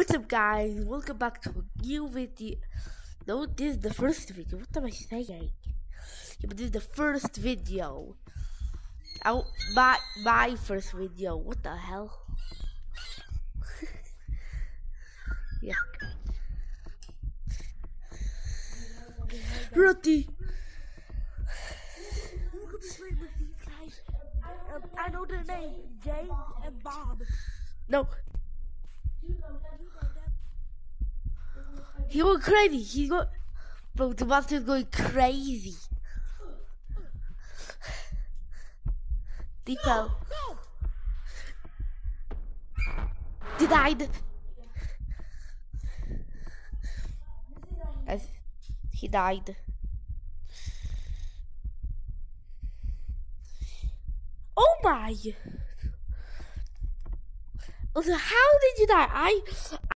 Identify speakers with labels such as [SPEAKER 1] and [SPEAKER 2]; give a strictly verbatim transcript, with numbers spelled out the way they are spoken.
[SPEAKER 1] What's up, guys? Welcome back to a new video. No, this is the first video. What am I saying? Yeah, but this is the first video. Oh, my my first video. What the hell? Yeah. Roti.
[SPEAKER 2] Um, I know their name, James and Bob.
[SPEAKER 1] No. He went crazy. He got, bro. The monster's going crazy. He fell.
[SPEAKER 2] No,
[SPEAKER 1] He died. As he died. Oh my! Also, how did you die? I